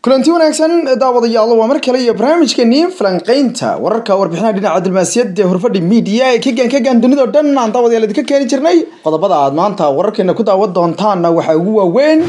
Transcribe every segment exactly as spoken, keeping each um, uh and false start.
kulanti wanaagsan daawadayaal waa mar kale iyo barnaamijkeennii falanqaynta wararka warbixinaha dhinaca diblomaasiyadda ee Horfadhi Media ee ka gaan ka gaan dunida oo dhan aan daawadayaal idinka keeni jirnay qodobada aad maanta wararkeena ku daawan doontaan waxa ugu waaweyn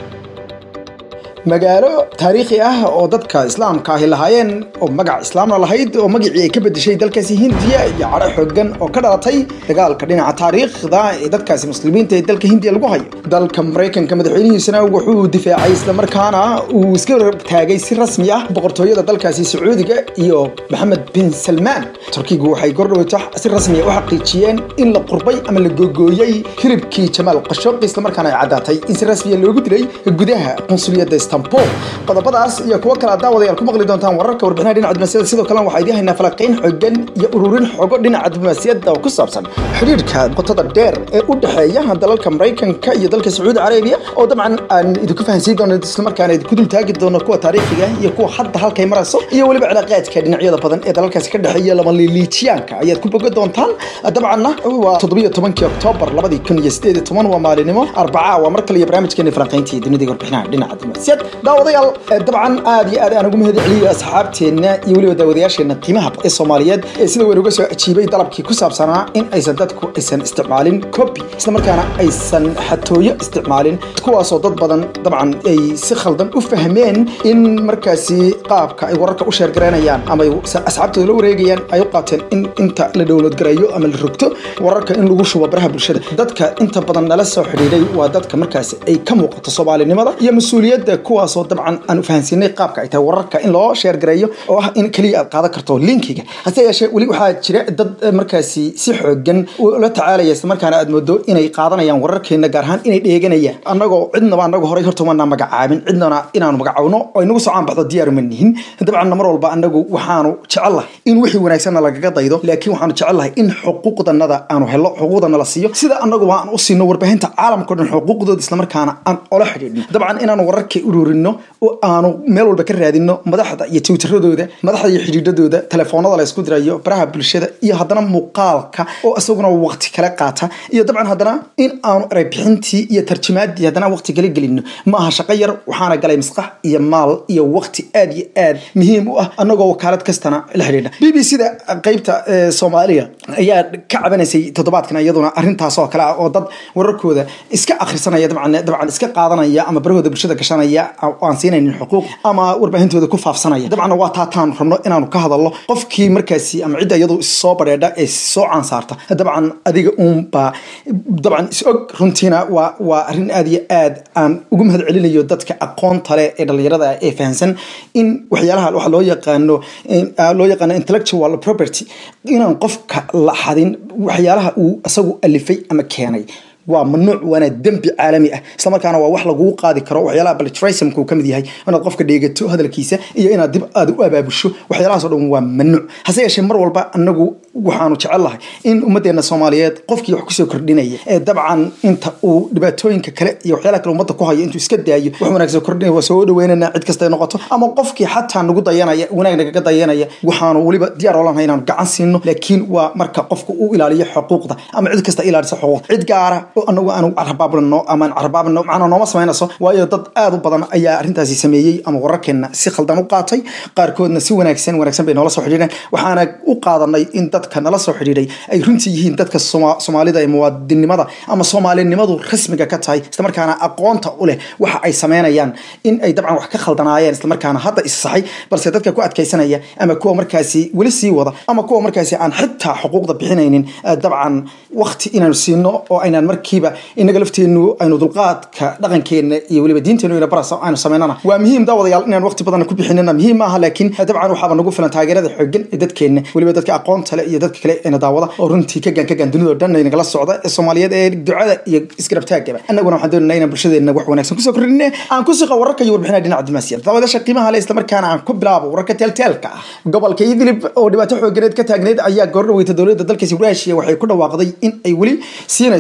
magaalo taariikhi ah oo dadka islaamka ah lahaayeen oo magac islaamna lahayd oo magacii ay ka bedeshay dalkaasi Hindiya iyo cadho xooggan oo ka dhalatay dagaalka dhinaca taariikhda ee dadkaasi muslimiinta ee dalka Hindiya lagu hayo dalka Mareykanka madaxweynihiisana wuxuu difaacay isla markaana uu iska taagay si rasmi ah boqortooyada dalkaasi Sacuudiga iyo Mohammed bin Salman Turkigu waxay gordhowta si rasmi ah u xaqiijiyeen in la qurbay ama la googooyay hilibkii Jamal Khashoggi isla markaana ay cadaatay in si rasmi ah loogu dilay gudaha qunsuliyadda Istanbul qodobadaas iyo kuwa kala daawadayaal ku maqli doontaan wararka warbixinaha dhinaca diblomaasiyadda sidoo kale waxa ay diyahaynaa falanqayn xooggan iyo ururin xogo dhinaca diblomaasiyadda oo ku saabsan xiriirka qotada dheer ee u dhaxeeya dalalka Mareykanka iyo dalka Sacuudi Carabiya oo dabcan aan idinku fahansiin doono isla markaana idinku dul taagi doono kuwa taariikhiga iyo kuwa hadda halkay marayso iyo waliba cilaaqaadka dhinacyada badan ee dalalkaasi ka dhaxeeya lama liilijiyaanka ayaad ku boga doontaan dabcanna waa toddoba iyo tobankii Oktoobar laba kun iyo siddeed iyo toban waa maalinimo Arbaca waa mar kale barnaamijkeena falanqaynta dunida warbixinaha dhinaca diblomaasiyadda daawadayaal dabcan aad iyo aad aan ugu mahadceliyay asxaabteena iyo waliba daawadayaasheena qiimaha ee Soomaaliyeed ee sida weyn uga soo ajiibay dalabkii ku saabsanaa in aysan dadku aysan isticmaalin copy isla markaana aysan xatooyo isticmaalin kuwaas oo dad badan dabcan ay si khaldan u fahmeen in markaasi qaabka ay wararka u sheer gareynayaan ama asxaabtooda la wareegayaan ay u qaateen in inta la download gareeyo ama la rogto wararka in lagu shubo baraha bulshada dadka inta badan nala soo xiriiray waa dadka markaasi ay ka muuqato Soomaalinimada iyo mas'uuliyadda kuwaas oo dabcan aan fahansinay qaabka ay tahay wararka in loo sheer gareeyo oo ah in kaliya aad qaadan karto linkiga hase yeeshee wali waxa jira dad markaasi si xooggan la tacaalaya isla markaana aad moodo inay qaadanayaan wararkeena gaar ahaan inay dheeganayaan annagoo cidnaba annagu horay horta wana magacaabin cidnana inaanu magacaawno oo inagu soo aanbaxdo diyaar ma nihin dabcan mar walba annagu waxaanu jecelahay in wixii wanaagsan lagaga daydo laakiin waxaanu jecelahay in xuquuqdanada aanu helo xuquuqdana la siiyo sida annagu waan u siino warbaahinta caalamka dhan xuquuqdooda isla markaana aan ola xidhiidhno dabcan inaanu wararka ururino oo aanu meel walba ka raadino madaxda iyo twitteradooda madaxda iyo xidhiidhadooda telefoonada la isku dirayo baraha bulshada iyo haddana muuqaalka oo asaguna waqti kala qaata iyo dabcan haddana in aanu eray bixintii iyo tarjumaadii haddana waqti kala gelino ma aha shaqo yar waxaana galay maskax iyo maal iyo waqti aad iyo aad muhiim u ah annagoo wakaalad kastana la xiriirna B B C da qaybta Soomaaliya ayaa ka cabanaysay toddobaadkan iyaduna arintaas oo kale ah oo dad wararkooda iska akhrisanaya dabcan dabcan iska qaadanaya ama barahooda bulshada gashanaya aan siinaynin xuquuq ama warbaahintooda ku faafsanaya dabcan waa taataan rabno inaanu ka hadalno qofkii markaasi ama cid iyadu soo bareedha ee soo caansaarta dabcan adiga uun ba dabcan isog runtiina waa waa arin aad iyo aad aan ugu mahadcelinayo dadka aqoonta leh ee dhalinyarada ee fahansan in waxyaalaha waxa loo yaqaano loo yaqaano intellectual property inaan qofka la xadin waxyaalaha uu asagu alifay ama keenay waa mamnuuc waana dambi caalami ah isla markaana waa wax lagu qaadi karo waxyaalaha plagiarism-ku kamid yahay inaad qofka dheegato hadalkiisa iyo inaad dib aad u abaabusho waxyaalahaas oo dhan waa mamnuuc hase yeeshee mar walba annagu waxaanu jecelahay in ummadeena Soomaaliyeed qofkii wax ku soo kordhinaya ee dabcan inta uu dhibaatooyinka kale iyo waxyaalaha kale ummadda ku hayo intuu iska daayo wax wanaagsan kordhinaya waa soo dhaweynana cid kasta ay noqoto ama qofkii xataa nagu dayanaya wanaag naga dayanaya waxaanu waliba diyaar u lahayn inaan gacan siino laakiin waa marka qofku uu ilaaliyo xuquuqda ama cid kasta ilaaliso xuquuq cid gaar ah oo anagu aanu carbaabno ama carbaabno macna nooma sameynayso waayo dad aad u badan ayaa arintaasi sameeyay ama wararkeena si khaldan u qaatay qaarkoodna si wanaagsan wanaagsan bay noola soo xiriireen waxaana u qaadanay in dadka nala soo xiriiray ay runtii yihiin dadka Soomaalida ee muwaadinimada ama Soomaalinimadu rasmiga ka tahay isla markaana aqoonta u leh waxa ay sameynayaan in ay dabcan wax ka khaldanaayeen isla markaana hadda is saxay balse dadka ku adkaysanaya ama kuwa markaasi wali sii wada ama kuwa markaasi aan xitaa xuquuqda bixinaynin dabcan waqti inaanu siino oo aynaan markiiba inaga lafteenu aynu dulqaadka dhaqankeena iyo waliba diinteenu ina barasa aynu sameynana waa muhiim daawadayaal inaan waqti badan ku bixinana muhiim maaha laakiin dabcan waxa nagu filan taageerada xooggan ee dadkeena waliba dadka aqoonta leh iyo dadka kale ee daawada oo runtii ka gaan ka gaan dunida oo dhan inaga la socda ee Soomaaliyeed ee ducada iyo isgarab taagaba annaguna waxaan doonaynaa inaan bulshadeena wax wanaagsan ku soo kordhino aan ku siqa wararka iyo warbixinaha dhinaca diblomaasiyadda daawadayaasha qiimaha leh isla markaana aan ku bilaabo wararka teelteelka ah gobolka Idlib oo dhibaato xoogganeed ka taagneed ayaa goordhaweyta dawladda dalkaasi Ruushia waxay ku dhawaaqday in ay wali siinayso isla markaana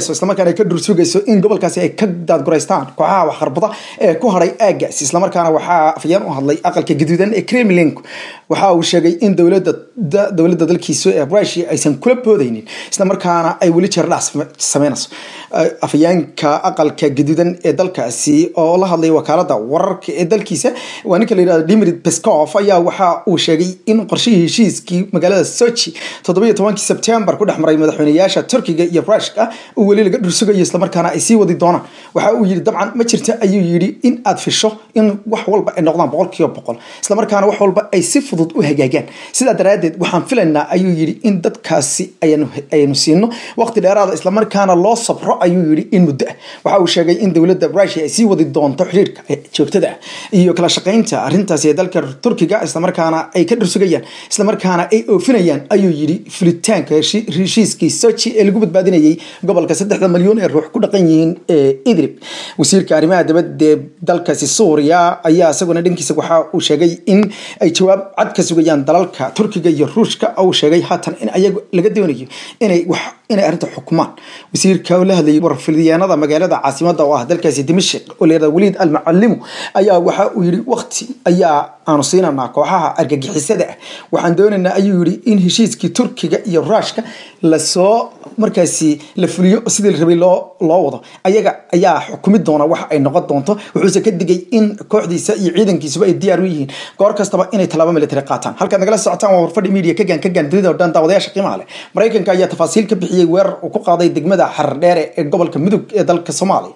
markaana ka dhursugayso in gobolkaasi ay ka daadguraystaan kooxaha wax kharbada ee ku haray aagaasi. isla markaana waxaa afayeen u hadlay aqalka gaduudan ee Kremlin waxa uu sheegay in dowladda dowladda dalkiisa ee Russia aysan kula boodaynin isla markaana ay weli jeer dhac sameynayso. afayeenka aqalka gaduudan ee dalkaasi oo la hadlay wakaalada wararka ee dalkiisa waa ninka la yiraahdo Dmitry Peskov ayaa waxa uu sheegay in qorshihii heshiiskii magaalada Sochi toddoba iyo tobankii September ku dhexmaray madaxweynayaasha Turkiga iyo Ruushka uu weli laga dhursugayo isla markaana ay sii wadi doonaan. waxa uu yiri dabcan ma jirto ayuu yiri in aad fisho in wax walba ay noqdaan boqolkiiba boqol isla markaana wax walba ay si fudud u hagaagaan. sidaa daraadeed waxaan filaynaa ayuu yiri in dadkaasi aynu aynu siino waqti dheeraad isla markaana loo sabro ayuu yiri in muddo. waxa uu sheegay in dowladda Russia ay sii wadi doonto xiriirka joogtada iyo kala shaqeynta arrintaas ee dalka Turkiga isla markaana ay ka dhursugayaan isla markaana ay oofinayaan ayuu yiri fulitaanka heshiiskii Sochi ee lagu badbaadinayay gobolka saddex milyan ee ruux ku dhaqan yihiin ee Idlib. wasiirka arrimaha dibadda ee dalkaasi Suuriya ayaa isaguna dhankiisa waxa uu sheegay in ay jawaab cad ka sugayaan dalalka Turkiga iyo Ruushka oo sheegay haatan in ayagu laga doonayo inay wax inay arrinta xukumaan. wasiirka oo la hadlayay warfidyaanada magaalada caasimadda oo ah dalkaasi Dimashq oo leedahay Waliid al-Muallim ayaa waxa uu yiri waqti ayaa aanu siinanaa kooxaha argagixisada ah. waxaan doonaynaa ayuu yiri in heshiiskii Turkiga iyo Ruushka la soo markaasi la fuliyo sidii la rabay loo loo wado ayaga ayaa xukumi doona wax ay noqon doonto. wuxuu ka digay in kooxdiisa iyo ciidankiisuba ay diyaar u yihiin goor kastaba inay talaabo military qaataan. halka nagala socotaan waa warfadhi media ka gaan ka gaan dunida oo dhan daawadayaasha qiimaha leh. Mareykanka ayaa tafaasiil ka bixiyay weerar uu ku qaaday degmada Xardheere ee gobolka Mudug ee dalka Soomaaliya.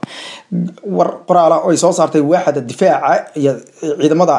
war qoraal oo ay soo saartay waaxda difaaca iyo ciidamada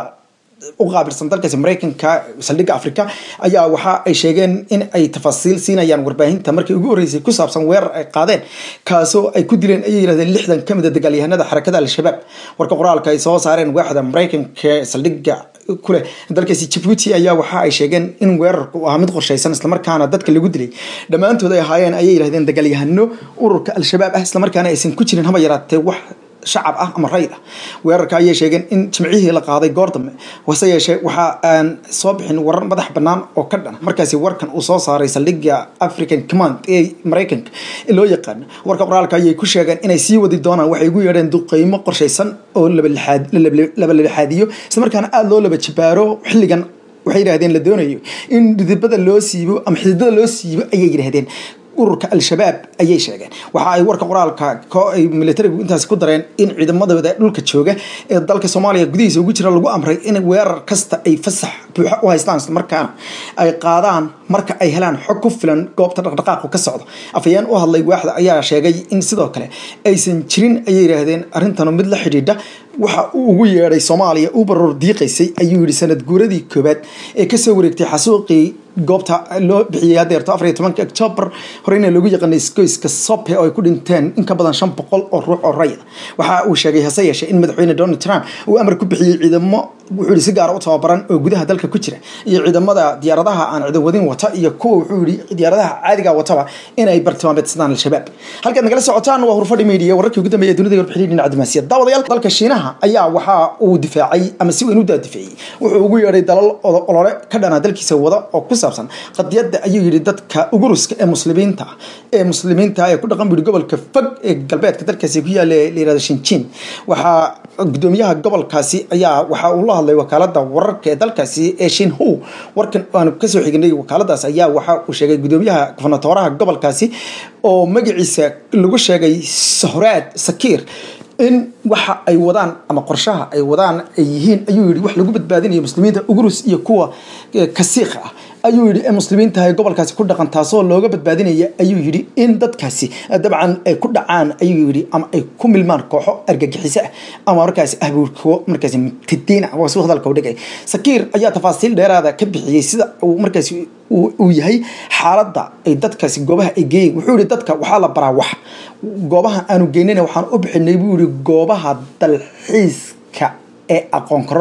u qaabilsan dalkaasi Mareykanka saldhigga Afrika ayaa waxa ay sheegeen in ay tafaasiil siinayaan warbaahinta markii ugu horeysay ku saabsan weerar ay qaadeen kaasoo ay ku dileen ay yiraahdeen lixdan ka mid ah dagaalyahanada xarakada al-shabaab. warka qoraalka ay soo saareen waaxda Mareykanka saldhigga kule dalkaasi Djibouti ayaa waxa ay sheegeen in weerarku uu ahaa mid qorshaysan isla markaana dadka lagu dilay dhamaantood ay ahaayeen ay yiraahdeen dagaalyahano ururka al-shabaab ah isla markaana aysan ku jirin haba yaraatee wax shacab ah ama rayd ah. weerarka ayay sheegeen in jimcihii la qaaday goordame wase yeeshee waxa aan soo bixin warar madax bannaan oo ka dhan markaasi warkan uu soo saaray saldhigga African Command ee Mareykanka loo yaqaan. warka qoraalka ayay ku sheegeen inay sii wadi doonaan waxay ugu yeedheen duqeymo qorshaysan oo laba lixaad laba lixaadiyo isla markaana aad loo laba jibaaro xilligan. waxay yiraahdeen la doonayo in dibadda loo siibo ama xididada loo siibo ayay yiraahdeen ururka al-shabaab ayay sheegeen. waxa ay warka qoraalka ko ay militarigu intaas ku dareen in ciidamadooda dhulka jooga ee dalka Soomaaliya gudihiisa ugu jira lagu amray in weerar kasta ay fasax buuxa u haystaan isla markaana ay qaadaan marka ay helaan xog ku filan goobta dhaqdhaqaaqu ka socdo. afayeen u hadlay waaxda ayaa sheegay in sidoo kale aysan jirin ayay yiraahdeen arrintan mid la xidhiidha waxa uu ugu yeeray Soomaaliya uu baroor diiqaysay ayuu yiri sanad guuradii koobaad ee ka soo wareegtay xasuuqii goobta loo bixiyay hadeerto afar iyo tobanka October horeyna lagu yaqaanay iskoyska Sope oo ay ku dhinteen in ka badan shan boqol oo ruux oo rayid. waxa uu sheegay hase yeeshee in madaxweyne Donald Trump uu amar ku bixiyay ciidamo wuxuu si gaar ah u tababaran oo gudaha dalka ku jira iyo ciidamada diyaaradaha aan ciidan wadin wata iyo kuwa wuxuu yiri diyaaradaha caadiga wataba inay bartilmaameedsadaan al-shabaab. halka nagala socotaan waa warfadhi media wararkii ugu dambeeyay dunida warbixin dhinaca diblomaasiyadda. daawadayaal dalka Shiinaha ayaa waxa uu difaacay ama si weyn u daafacay wuxuu ugu yeeray dalal olole ka dhana dalkiisa wada oo ku saabsan qadiyada ayuu yiri dadka ugu ruska ee muslimiinta ee muslimiinta ay ku dhaqan gobolka fog ee galbeedka dalkaasi ku yaala leerada Xinjiang. waxa gudoomiyaha gobolkaasi ayaa waxa uu la hadlay wakaalada wararka ee dalkaasi ee Xinhua. warkan aan ka soo xignay wakaaladaas ayaa waxa uu sheegay gudoomiyaha gofnatooraha gobolkaasi oo magaciisa lagu sheegay Sohrad Sakir in waxa ay wadaan ama qorshaha ay wadaan ay yihiin ayuu yiri wax lagu badbaadinayo muslimiinta Ugrus iyo kuwa Kasiikh ah ayuu yiri muslimiinta ay gobolkaasi ku dhaqan taasoo looga badbaadinaya ayuu yiri in dadkaasi dabcan ay ku dhacaan ayuu yiri ama ay ku milmaan kooxo argagixiso ah ama markaasi ahbuurko markaasi tidiina oo soo hadalka u dhigay. Sakir ayaa tafaasiil dheeraad ah ka bixiyay sida uu markaasi uu yahay xaaladda ay dadkaasi goobaha ay geeyeen. wuxuu yiri dadka waxa la baraa wax goobaha aanu geynayna waxaan u bixinay buu yiri goobaha dalxiiska ee aqoon kororsiga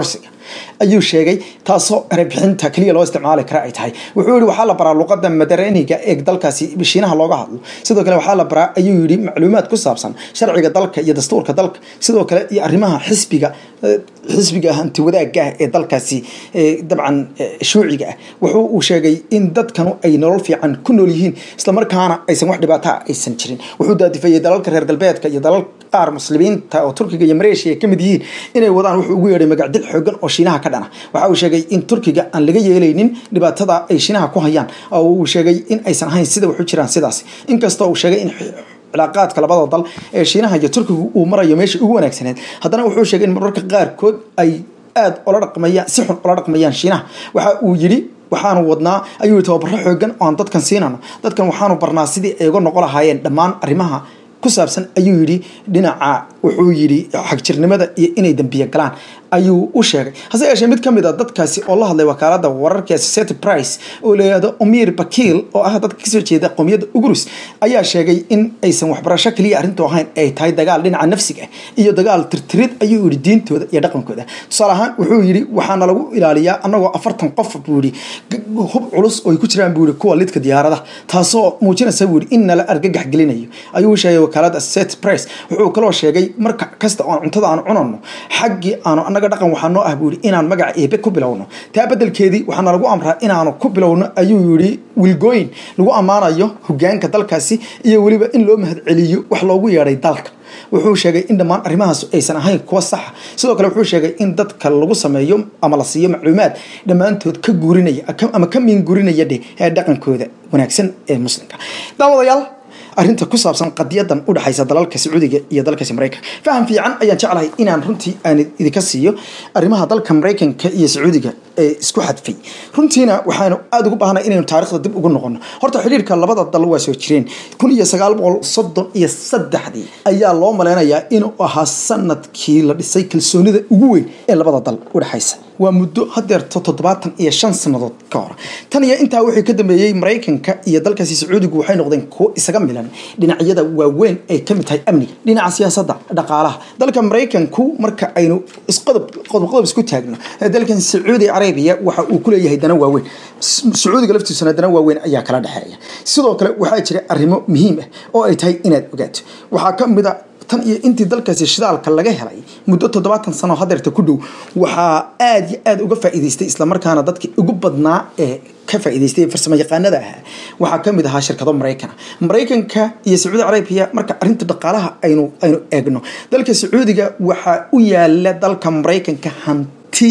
ayuu sheegay taasoo erebixinta kaliya loo isticmaali kara ay tahay wuxuu yiri waxa la baraa luqadda Mandarin-iga ee dalkaasi Shiinaha looga hadlo sidoo kale waxa la baraa ayuu yiri macluumaad ku saabsan sharciga dalka iyo dastuurka dalka sidoo kale iyo arrimaha xisbiga xisbiga hanti wadaagga ee dalkaasi dabcan shuuciga wuxuu uu sheegay in dadkanu ay nolol fiican ku nool yihiin isla markaana aysan wax dhibaato ah aysan jirin wuxuu daadifayay dalalka reer galbeedka iyo dalal qaar muslimiinta oo Turkiga iyo Malaysia kamid yihiin inay wadaan wuxuu ugu yeeray magacdil xoogan oo Shiinaha ka dhana waxa uu sheegay in Turkiga aan laga yeelaynin dhibaatada ay Shiinaha ku hayaan oo uu sheegay in aysan ahayn sida wax u jiraan sidaas inkastoo uu sheegay in cilaaqaadka labada dal ee Shiinaha iyo Turkiga uu marayo meesha ugu wanaagsaneed haddana wuxuu sheegay in mararka qaar kood ay aad ula dhaqmayaan si xun ula dhaqmayaan Shiinaha waxa uu yiri waxaanu wadnaa ayuu tababaro xoogan oo aan dadkan siinano dadkan waxaanu barnaa sidii ay uga noqon lahaayeen dhammaan arrimaha ku saabsan ayuu yiri dhinaca wuxuu yiri xagjirnimada iyo inay dambiye galaan ayuu u sheegay hase yeeshee mid kamid ah dadkaasi oo la hadlay wakaalada wararka Associated Press oo leeyahay Omir Bakil oo ah dadka ka soo jeeda qowmiyadda Ugrus ayaa sheegay in aysan waxbarasho kaliya arrintu ahayn ay tahay dagaal dhinaca nafsiga iyo dagaal tirtirid ayuu yiri diintooda iyo dhaqankooda tusaale ahaan wuxuu yiri waxaana lagu ilaaliyaa anagoo afartan qof buu yiri hub culus oo ay ku jiraan buu yiri kuwa lidka diyaaradaha taasoo muujinaysa buu yiri in la argagax gelinayo ayuu sheegay wakaalada Associated Press wuxuu kaloo sheegay marka kasta oo cuntada aan cunano xaqii aan dhaqan waxaan noo ah buu yiri inaan magac eebe ku bilowno taa bedelkeedii waxaan lagu amraa inaanu ku bilowno ayuu yiri wilgooyin lagu amaanayo hogaanka dalkaasi iyo waliba in loo mahad celiyo wax loogu yeeray dalka wuxuu sheegay in dhammaan arrimahaas aysan ahayn kuwa sax sidoo kale wuxuu sheegay in dadka lagu sameeyo ama la siiyo macluumaad dhamaantood ka guurinaya ama ka min guurinaya dhaqankooda wanaagsan ee muslimka daawadayaal arrinta ku saabsan qadiyadan u dhaxaysa dalalka Sacuudiga iyo dalka Mareykanka faham fiican ayaan jeclahay inaan runtii aan idinka siiyo arrimaha dalka Mareykanka iyo Sacuudiga ee isku xadfay runtiina waxaanu aad ugu baahanahay inaynu taariikhda dib ugu noqono horta xiriirka labada dal waa soo jireen kun iyo sagaal boqol soddon iyo saddex ayaa loo maleynayaa inuu ahaa sanadkii la dhisay kalsoonida ugu weyn ee labada dal u dhaxaysa waa muddo hadeerto toddobaatan iyo shan sanadood ka hor tan iyo intaa wixii ka dambeeyay Mareykanka iyo dalkaasi Sacuudigu waxay noqdeen kuwo isaga milan dhinacyada waaweyn ay ka mid tahay amniga dhinaca siyaasadda dhaqaalaha dalka Mareykanku marka aynu isqodab qodob qodob isku taagno dalkan Sacuudi Arabia waxa uu ku leeyahay dana waaweyn Sacuudiga laftiisana dana waaweyn ayaa kala dhaxeeya sidoo kale waxaa jira arrimo muhiim ah oo ay tahay inaad ogaato waxa ka mid ah tan iyo intii dalkaasi shidaalka laga helay muddo toddobaatan sano hadeerta ku dhow waxa aad iyo aad uga faa'iideystay isla markaana dadkii ugu badnaa ee ka faa'iideystay farsamo yaqaanada ah waxa kamid ah shirkado Mareykan Mareykanka iyo Sacuudi Arabia marka arinta dhaqaalaha aynu aynu eegno dalka Sacuudiga waxa u yaala dalka Mareykanka hanti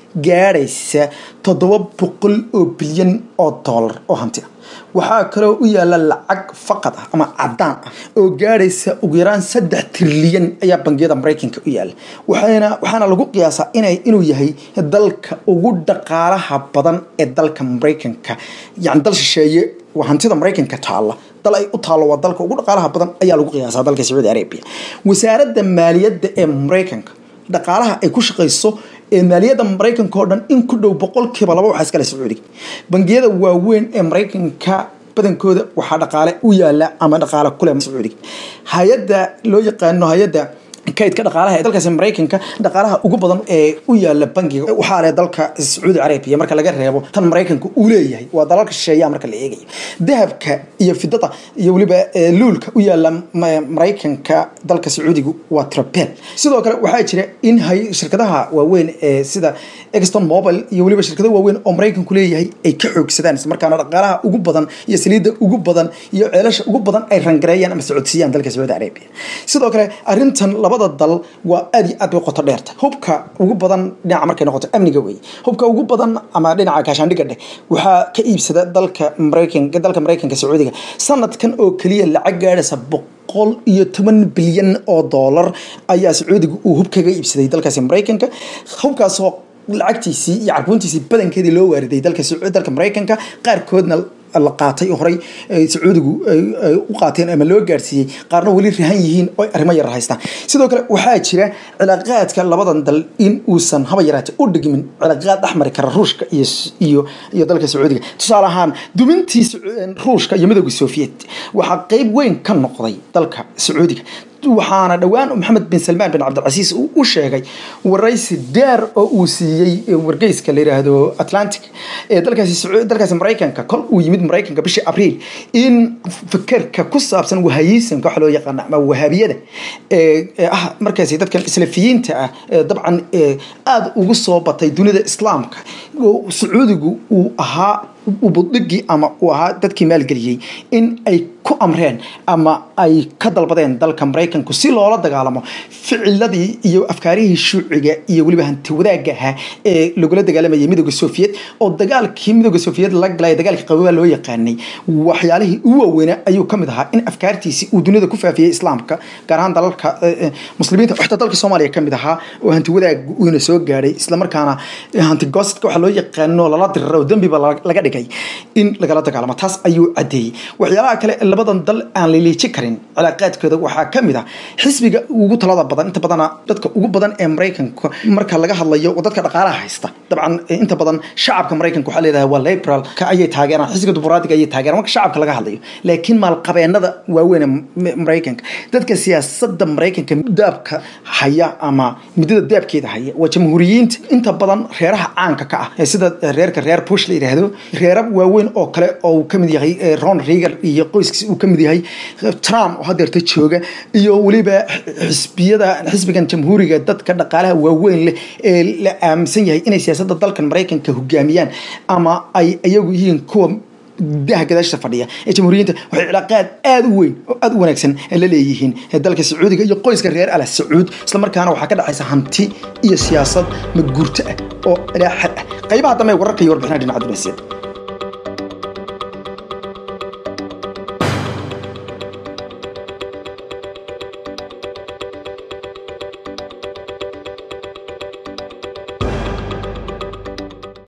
gaaraysa toddoba boqol oo bilyan oo dollar oo hanti waxa kale oo u yaala lacag faqad ah ama cadaan ah oo gaaraysa ugu yaraan saddex trilyan ayaa bangiyada Mareykanka u yaala waxaana waxaana lagu qiyaasaa inay inuu yahay dalka ugu dhaqaalaha badan ee dalka Mareykanka yani dal shisheeye waa hantida Mareykanka taala dal ay u taalo waa dalka ugu dhaqaalaha badan ayaa lagu qiyaasaa dalka Sacuudi Arabia wasaaradda maaliyadda ee Mareykanka dhaqaalaha ay ku shaqeyso ee maaliyadda Mareykanka oo dhan in ku dhow boqolkiiba laba waxa iska leh Sacuudiga bangiyada waaweyn ee Mareykanka badankooda waxa dhaqaale u yaala ama dhaqaale ku leh Sacuudiga hay'adda loo yaqaan hay'adda kaydka dhaqaalaha ee dalkaas Mareykanka dhaqaalaha ugu badan ee u yaala bangiga waxa leh dalka Sacuudi Arabia marka laga reebo tan Mareykanka uu leeyahay waa dalalka shisheeye marka la eegayo dahabka iyo fidada iyo waliba luulka u yaala Mareykanka dalka Sacuudiga waa triple sidoo kale waxa jira in hay shirkadaha waaweyn ee sida Exxon Mobil iyo waliba shirkadaha waaweyn oo Mareykanku leeyahay ay ka xoogsadaan markaana dhaqaalaha ugu badan iyo saliidda ugu badan iyo ceelasha ugu badan ay rangareeyaan ama socodsiiyaan dalka Sacuudi Arabia sidoo kale arintan labada dal waa aad iyo aad u qoto dheerta hubka ugu badan dhinaca markay noqoto amniga weey hubka ugu badan ama dhinaca gaashaandhigga dheh waxa ka iibsada dalka Mareykanka dalka Mareykanka Sacuudiga sanadkan oo kaliya lacag gaaraysa boqol iyo toban bilyan oo dollar ayaa Sacuudiga uu hubkaga iibsaday dalkaas Mareykanka hubkaas oo lacagtiisii iyo carbontiisii badankeedii loo waariday dalka Sacuudiga dalka Mareykanka qaar koodna la qaatay horay Sacuudigu u qaateen ama loo gaarsiiyay qaarna wali rahan yihiin oo arrimo yar haystaan sidoo kale waxa jira cilaaqaadka labadan dal in uusan haba yaraatay u dhigmin cilaaqaad dhaxmari kara Ruushka iyo iyo iyo dalka Sacuudiga tusaale ahaan dumintii Ruushka iyo midowga Soviet waxa qayb weyn ka noqday dalka Sacuudiga waxaana dhawaan Maxamed bin Salman bin Cabdilcasiis uu sheegay waraysi dheer oo uu siiyay wargeyska la yiraahdo Atlantic ee dalkaasi dalkaasi Mareykanka kol uu yimid Mareykanka bishii Abriil in fikirka ku saabsan wahaysan ka xaloo yaqaan ama wahabiyada ee ah markaasi dadkan islafiyiinta ah dabcan aad ugu soo batay dunida islaamka oo Sacuudigu uu ahaa ubudigi ama uu ahaa dadkii maalgeliyay in ay ku amreen ama ay ka dalbadeen dalka Mareykanku si loola dagaalamo ficiladii iyo afkaarihii shuuciga iyo waliba hanti wadaagga ah ee lagula dagaalamayay midowga Soviet oo dagaalkii midowga Soviet la galay dagaalkii qaboobaa loo yaqaanay waxyaalihii ugu waaweyn ayuu kamid ahaa in afkaartiisi uu dunida ku faafiyay islaamka gaar ahaan dalalka muslimiinta xigta dalka Soomaaliya kamid ahaa oo hanti wadaag uu soo gaaray isla markaana hanti goostka waxa loo yaqaano lala dirro dambiba laga dhigay in laga dagaalamo taas ayuu cadeeyay waxyaalaha kale labadan dal aan leeleeji karin cilaaqaadkooda waxa kamid ah xisbiga ugu talada badan inta badan dadka ugu badan ee Mareykanka marka laga hadlayo dadka dhaqaalaha haysta dabcan inta badan shacabka Mareykanka waxa leedahay waa liberal ka ay taageeraan xisbiga dimuqraadiga ay taageeraan marka shacabka laga hadlayo laakiin maal qabeenada waaweyn Mareykanka dadka siyaasadda Mareykanka daabka haya ama midada daabkeeda haya waa jamhuuriyiinta inta badan reeraha caanka ka ah sida reerka reer Bush la yiraahdo reer waaweyn oo kale oo kamid yahay Ronald Reagan iyo qoyskiisa uu kamid yahay Trump oo hadeerta jooga iyo waliba xisbiyada xisbigan jamhuuriga dadka dhaqaalaha waaweyn leh ee la aaminsan yahay inay siyaasadda dalkan Mareykanka hogaamiyaan ama ay ayagu yihiin kuwa daha gadaasha fadhiya ee jamhuuriyiinta waxay cilaaqaad aad u weyn oo aad u wanaagsan la leeyihiin dalka Sacuudiga iyo qoyska reer Al Sacuud isla markaana waxa ka dhacaysa hanti iyo siyaasad ma guurta ah oo ilaa xad qaybaha dambe wararka iyo warbixinaha dhinaca dibadda